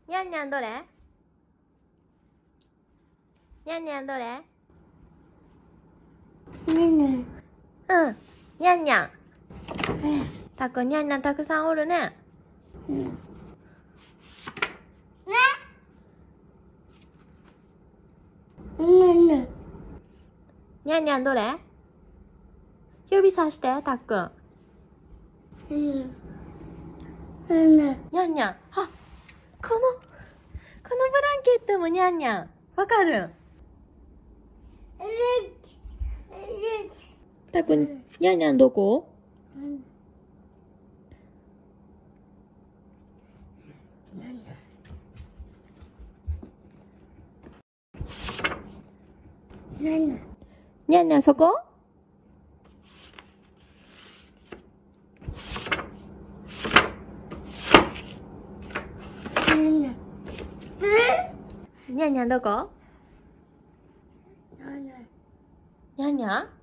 にゃんにゃんどれ？にゃんにゃんどれ？ にゃんにゃん。 うん。にゃんにゃん。たっくん、にゃんにゃんたくさんおるね。 うん。ね。にゃんにゃん。 にゃんにゃんどれ？指さして、たっくん。 うん。にゃん。 にゃんにゃん。あ、このブランケットもにゃんにゃん。わかる？たっくん、にゃんにゃんどこ？ にゃんにゃん。 にゃんにゃんそこ？にゃんにゃんどこ？にゃんにゃん